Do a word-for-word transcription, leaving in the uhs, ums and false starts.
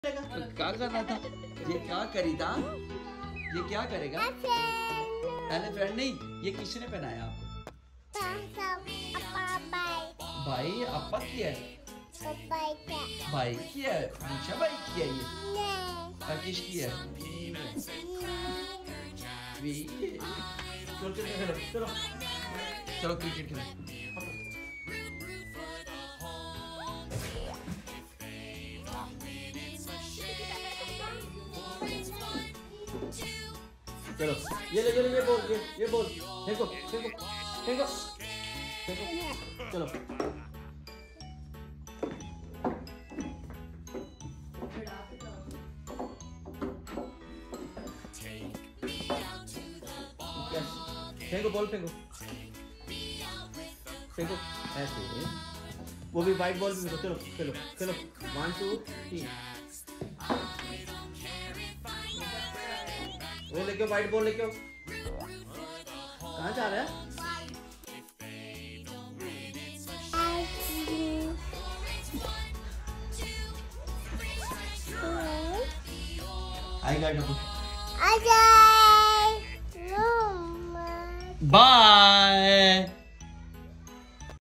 क्या कर रहा था? ये क्या करी था? ये क्या करेगा? एलिफेंट नहीं, ये किसने पहनाया आपको? भाई अपा की है? भाई की है? पूछा भाई की है ये? और किसकी है? चलो चलो चलो चलो क्रिकेट खेलो। चलो ये ले ये ले ये बोल ये ये बोल फेंको फेंको फेंको फेंको चलो फेंको बॉल फेंको फेंको ऐसे वो भी वाइट बॉल भी चलो चलो चलो वन टू थ्री वो लेके वाइट बॉल लेके कहाँ जा रहा है? आएगा बाय।